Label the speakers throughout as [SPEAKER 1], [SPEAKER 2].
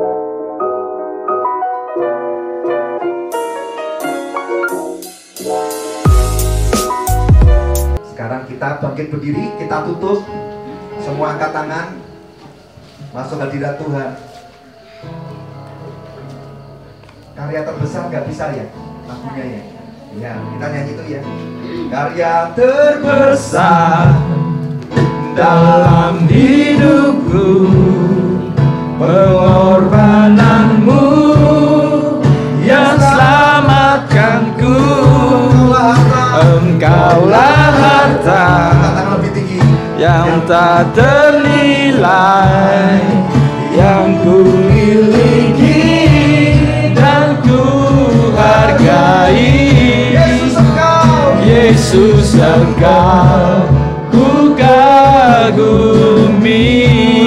[SPEAKER 1] Sekarang kita bangkit berdiri, kita tutup. Semua angkat tangan, masuk hadirat Tuhan. Karya terbesar gak bisa ya lagunya ya. Ya, kita nyanyi itu ya. Karya terbesar dalam hidupku, pengorbananmu yang selamatkanku. Engkaulah harta yang tak ternilai, yang ku miliki dan ku hargai. Yesus Engkau ku kagumi.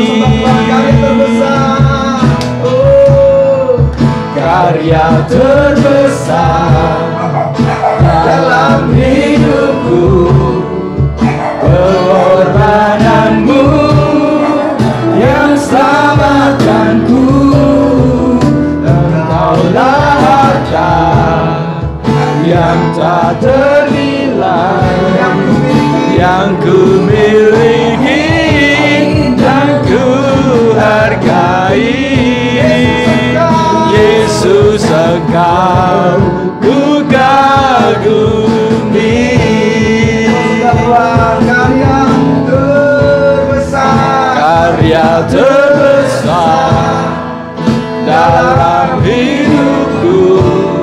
[SPEAKER 1] Karya terbesar dalam hidupku, pengorbananmu yang selamatkanku. Engkaulah harta yang tak ternilai, yang ku miliki dan ku hargai. Yesus Engkau ku kagumi. Karya terbesar dalam hidupku,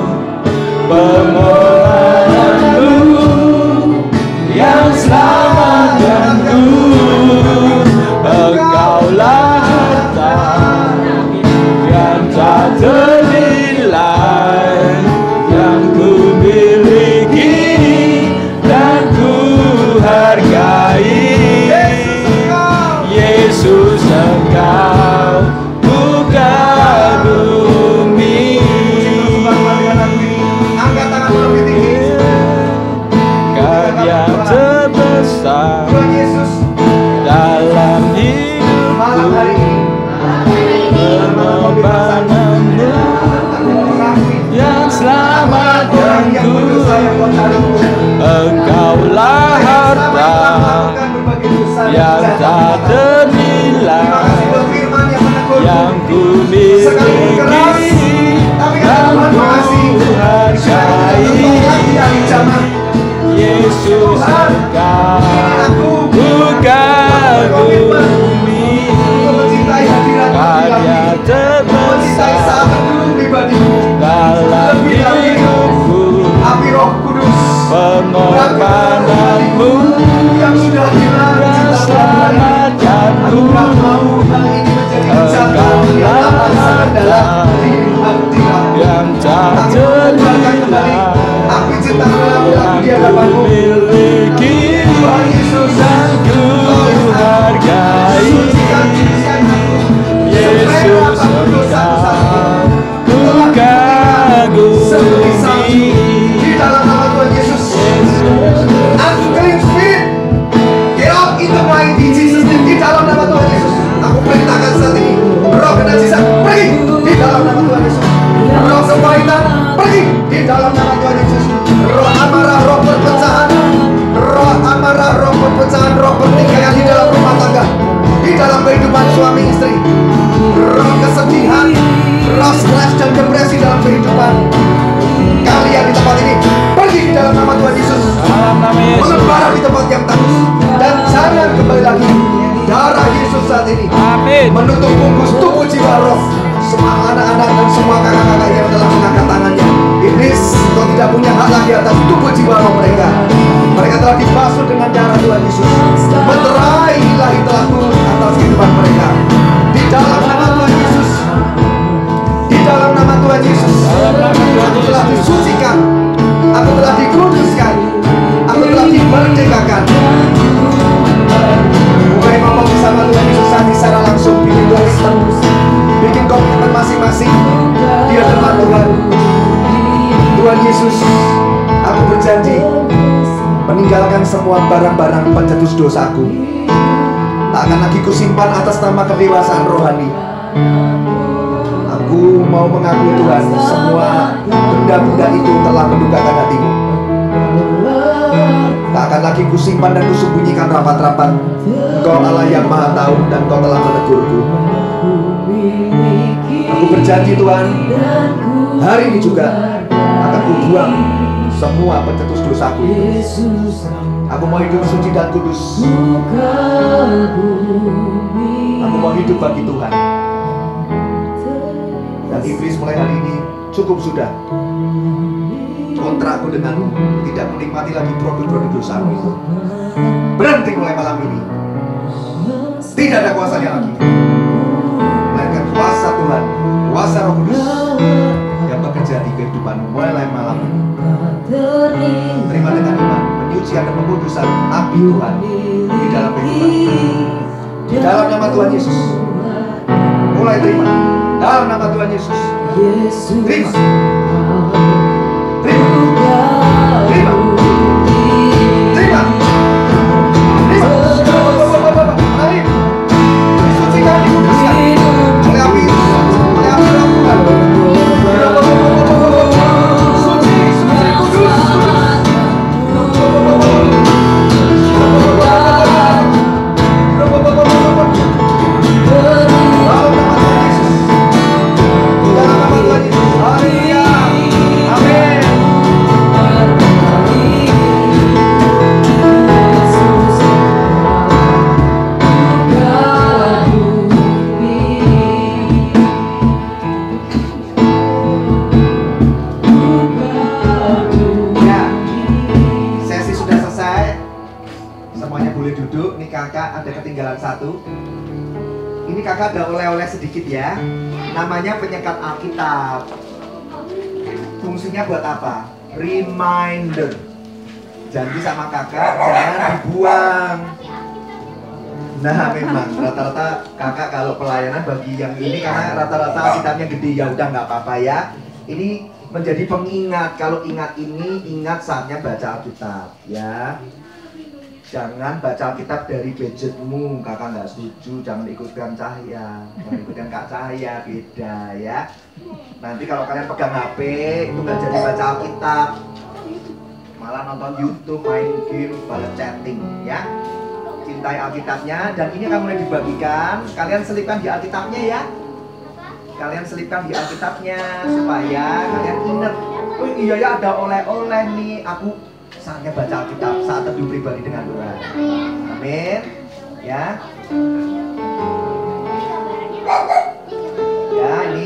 [SPEAKER 1] pengorbananmu yang selamatkanku. Engkaulah harta yang tak ternilai, yang ku miliki dan ku hargai. Yesus Engkau ku kagumi. Angkat tangan lebih tinggi. Karya terbesar dalam hidupku, pengorbananmu yang selamatkanku. Engkaulah harta yang tak ternilai, yang ku miliki dan ku hargai. Yesus Engkau ku kagumi. Karya terbesar dalam hidupku, pengorbananmu yang selamatkanku. Engkaulah harta yang tak ternilai, yang ku miliki dan ku hargai. Yesus Engkau ku kagumi. Di dalam nama Tuhan Yesus, unclean spirit, get out in the mighty Jesus name. Di dalam nama Tuhan Yesus, aku perintahkan saat ini, roh kenajisan pergi di dalam nama Tuhan Yesus. Roh kepahitan pergi di dalam nama Tuhan Yesus. Roh amarah, roh perpecahan, roh amarah, roh perpecahan, roh pertikaian di dalam rumah tangga, di dalam kehidupan suami istri, roh kesedihan, roh stres dan depresi dalam kehidupan kalian di tempat ini, pergi di dalam nama Tuhan Yesus. Mengembara di tempat yang tandus dan jangan kembali lagi. Darah Yesus saat ini menutup bungkus tubuh jiwa roh semua anak-anak dan semua kakak-kakak yang telah mengangkat tangannya. Iblis, kau tidak punya hak lagi atas tubuh jiwa roh mereka. Mereka telah dibasuh dengan darah Tuhan Yesus. Meterai ilahi telah turun atas kehidupan mereka. Di dalam nama Tuhan Yesus, di dalam nama Tuhan Yesus, aku telah disucikan, aku telah dikuduskan, aku telah dimerdekakan. Mulai ngomong bersama Tuhan Yesus secara langsung. Bikin Tuhan tembus, bikin komitmen masing-masing di hadapan Tuhan. Tuhan Yesus, aku berjanji meninggalkan semua barang-barang pencetus dosaku. Tak akan lagi kusimpan atas nama kedewasaan rohani. Aku mau mengakui Tuhan, semua benda-benda itu telah mendukakan hatimu. Tak akan lagi kusimpan dan kusembunyikan rapat-rapat. Engkau Allah yang maha tahu dan Kau telah menegurku. Aku berjanji Tuhan, hari ini juga akan kubuang semua pencetus dosaku. Aku mau hidup suci dan kudus. Aku mau hidup bagi Tuhan. Dan iblis mulai hari ini cukup sudah. Kontrakku denganmu, tidak menikmati lagi produk-produk dosamu itu. Berhenti mulai malam ini. Tidak ada kuasanya lagi, melainkan kuasa Tuhan, kuasa Roh Kudus yang bekerja di kehidupanmu mulai malam ini. Terima dengan iman, penyucian dan pengkudusan api Tuhan di dalam kehidupanmu. Di dalam nama Tuhan Yesus, mulai terima. Dalam nama Tuhan Yesus, terima. Terima. Terima. Terima. Mari disucikan, dikuduskan oleh api Roh Tuhan. Suci, suci, kudus, ada ketinggalan satu. Ini kakak ada oleh-oleh sedikit ya. Namanya penyekat Alkitab. Fungsinya buat apa? Reminder. Janji sama kakak jangan dibuang. Nah memang rata-rata kakak kalau pelayanan bagi yang ini karena rata-rata Alkitabnya gede, ya udah nggak apa-apa ya. Ini menjadi pengingat. Kalau ingat ini, ingat saatnya baca Alkitab ya. Jangan baca Alkitab dari gadgetmu, kakak nggak setuju. Jangan ikutkan Cahya, jangan ikutkan Kak Cahya, beda ya. Nanti kalau kalian pegang HP, itu nggak jadi baca Alkitab, malah nonton YouTube, main game, balas chatting ya. Cintai Alkitabnya, dan ini akan mulai dibagikan. Kalian selipkan di Alkitabnya ya. Kalian selipkan di Alkitabnya supaya kalian ingat. Oh iya ya, ada oleh-oleh nih. Aku saatnya baca Alkitab, saat teduh pribadi dengan Tuhan. Amin. Ya. Ya, ini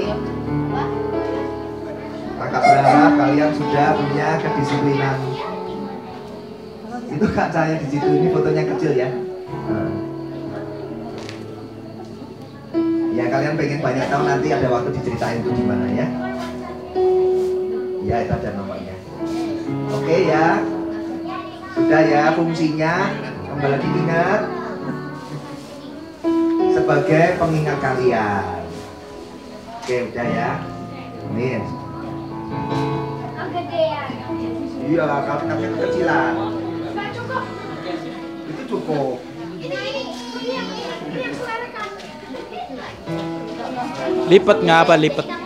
[SPEAKER 1] kakak berharap kalian sudah punya kedisiplinan. Itu Kak Cahaya di situ, ini fotonya kecil ya. Ya kalian pengen banyak tahu, nanti ada waktu diceritain itu gimana ya. Ya itu ada nomornya. Oke ya. Sudah ya fungsinya, kembali lagi ingat sebagai pengingat kalian. Oke udah ya. Amin. Iya, kalau kalian kekecilan. Itu cukup.
[SPEAKER 2] Lipat nga apa? Lipat.